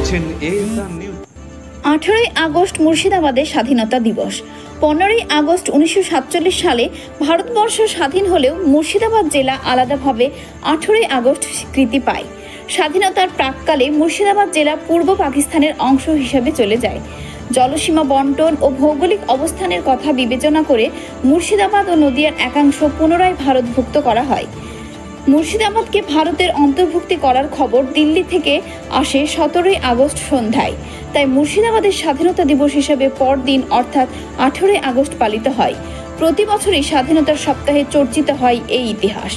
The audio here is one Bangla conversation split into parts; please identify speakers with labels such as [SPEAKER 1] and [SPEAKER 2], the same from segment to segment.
[SPEAKER 1] দেখছেন ASR নিউজ।
[SPEAKER 2] 18ই আগস্ট মুর্শিদাবাদের স্বাধীনতা দিবস। 15ই আগস্ট 1947 সালে ভারতবর্ষ স্বাধীন হলেও মুর্শিদাবাদ জেলা আলাদাভাবে 18ই আগস্ট স্বীকৃতি পায়। স্বাধীনতার প্রাক্কালে মুর্শিদাবাদ জেলা পূর্ব পাকিস্তানের অংশ হিসেবে চলে যায়। জলসীমা বন্টন ও ভৌগোলিক অবস্থানের কথা বিবেচনা করে মুর্শিদাবাদ ও নদিয়ার একাংশ পুনরায় ভারতভুক্ত করা হয়। মুর্শিদাবাদকে ভারতের অন্তর্ভুক্তি করার খবর দিল্লি থেকে আসে 17ই আগস্ট সন্ধ্যায়। তাই মুর্শিদাবাদের স্বাধীনতা দিবস হিসেবে পরদিন অর্থাৎ 18ই আগস্ট পালিত হয়। প্রতি বছরই স্বাধীনতার সপ্তাহে চর্চিত হয় এই ইতিহাস।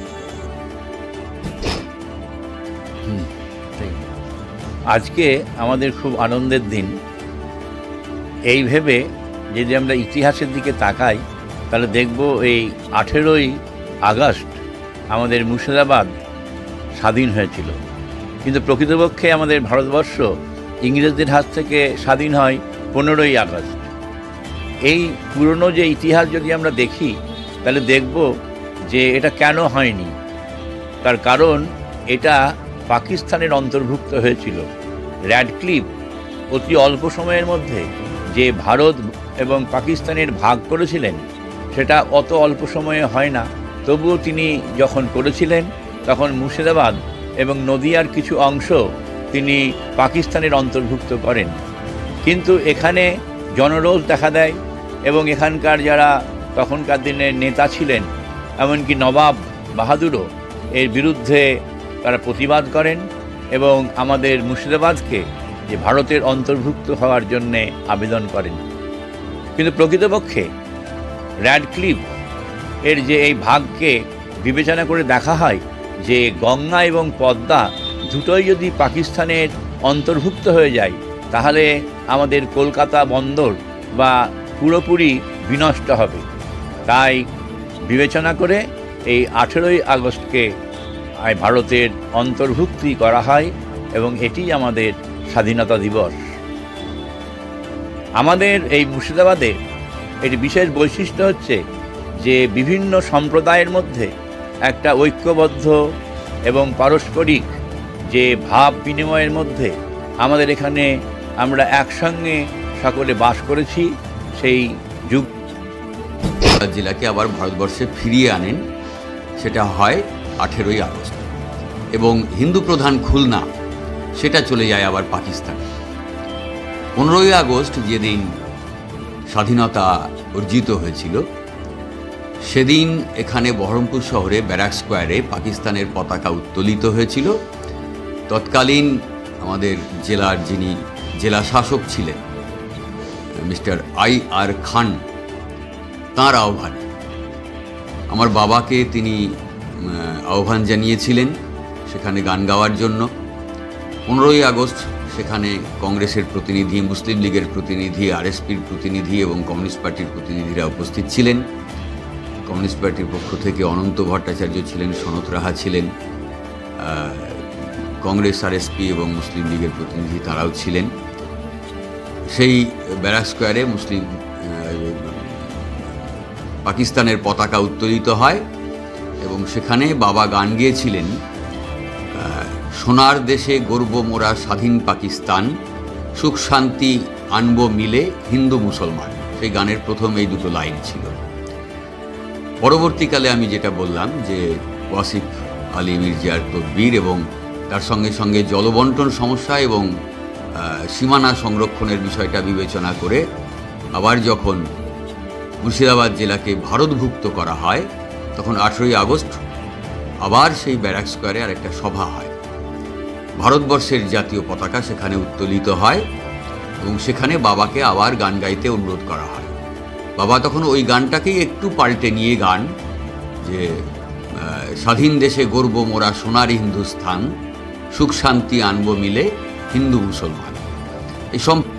[SPEAKER 3] আজকে আমাদের খুব আনন্দের দিন। এই ভেবে যদি আমরা ইতিহাসের দিকে তাকাই তাহলে দেখব এই 18ই আগস্ট আমাদের মুর্শিদাবাদ স্বাধীন হয়েছিল, কিন্তু প্রকৃতপক্ষে আমাদের ভারতবর্ষ ইংরেজদের হাত থেকে স্বাধীন হয় 15ই আগস্ট। এই পুরনো যে ইতিহাস যদি আমরা দেখি তাহলে দেখব যে এটা কেন হয়নি। তার কারণ এটা পাকিস্তানের অন্তর্ভুক্ত হয়েছিল। র্যাডক্লিফ অতি অল্প সময়ের মধ্যে যে ভারত এবং পাকিস্তানের ভাগ করেছিলেন সেটা অত অল্প সময়ে হয় না। তবুও তিনি যখন করেছিলেন তখন মুর্শিদাবাদ এবং নদিয়ার কিছু অংশ তিনি পাকিস্তানের অন্তর্ভুক্ত করেন। কিন্তু এখানে জনরোষ দেখা দেয় এবং এখানকার যারা তখনকার দিনের নেতা ছিলেন, এমনকি নবাব বাহাদুরও এর বিরুদ্ধে তারা প্রতিবাদ করেন এবং আমাদের মুর্শিদাবাদকে যে ভারতের অন্তর্ভুক্ত হওয়ার জন্যে আবেদন করেন। কিন্তু প্রকৃতপক্ষে র্যাডক্লিফ এর যে এই ভাগকে বিবেচনা করে দেখা হয় যে গঙ্গা এবং পদ্মা দুটোই যদি পাকিস্তানের অন্তর্ভুক্ত হয়ে যায় তাহলে আমাদের কলকাতা বন্দর বা পুরোপুরি বিনষ্ট হবে। তাই বিবেচনা করে এই 18ই আগস্টকে ভারতের অন্তর্ভুক্তি করা হয় এবং এটি আমাদের স্বাধীনতা দিবস। আমাদের এই মুর্শিদাবাদে এর বিশেষ বৈশিষ্ট্য হচ্ছে যে বিভিন্ন সম্প্রদায়ের মধ্যে একটা ঐক্যবদ্ধ এবং পারস্পরিক যে ভাব বিনিময়ের মধ্যে আমাদের এখানে আমরা একসঙ্গে সকলে বাস করেছি। সেই যুগ
[SPEAKER 4] জেলাকে আবার ভারতবর্ষে ফিরিয়ে আনেন, সেটা হয় 18ই আগস্ট, এবং হিন্দু প্রধান খুলনা সেটা চলে যায় আবার পাকিস্তান। 15ই আগস্ট যেদিন স্বাধীনতা অর্জিত হয়েছিল সেদিন এখানে বহরমপুর শহরে ব্যারাক স্কোয়ারে পাকিস্তানের পতাকা উত্তোলিত হয়েছিল। তৎকালীন আমাদের জেলার যিনি জেলা শাসক ছিলেন মিস্টার IR খান, তাঁর আহ্বানে আমার বাবাকে তিনি আহ্বান জানিয়েছিলেন সেখানে গান গাওয়ার জন্য। 15ই আগস্ট সেখানে কংগ্রেসের প্রতিনিধি, মুসলিম লীগের প্রতিনিধি, RSPর প্রতিনিধি এবং কমিউনিস্ট পার্টির প্রতিনিধিরা উপস্থিত ছিলেন। কমিউনিস্ট পার্টির পক্ষ থেকে অনন্ত ভট্টাচার্য ছিলেন, সনত রাহা ছিলেন, কংগ্রেস, RSP এবং মুসলিম লীগের প্রতিনিধি তারাও ছিলেন। সেই ব্যারাক স্কোয়ারে পাকিস্তানের পতাকা উত্তোলিত হয় এবং সেখানে বাবা গান গেয়েছিলেন, সোনার দেশে গর্ব মোরা স্বাধীন পাকিস্তান, সুখ শান্তি আনবো মিলে হিন্দু মুসলমান। সেই গানের প্রথম এই দুটো লাইন ছিল। পরবর্তীকালে আমি যেটা বললাম যে ওয়াসিফ আলী মির্জার তদবির এবং তার সঙ্গে সঙ্গে জলবন্টন সমস্যা এবং সীমানা সংরক্ষণের বিষয়টা বিবেচনা করে আবার যখন মুর্শিদাবাদ জেলাকে ভারতভুক্ত করা হয় তখন 18ই আগস্ট আবার সেই ব্যারাক স্কোয়ারে আর একটা সভা হয়। ভারতবর্ষের জাতীয় পতাকা সেখানে উত্তোলিত হয় এবং সেখানে বাবাকে আবার গান গাইতে অনুরোধ করা হয়। বাবা তখন ওই গানটাকেই একটু পাল্টে নিয়ে গান যে স্বাধীন দেশে গর্ব মোরা সোনার হিন্দুস্থান, সুখ শান্তি আনবো মিলে হিন্দু মুসলমান। এই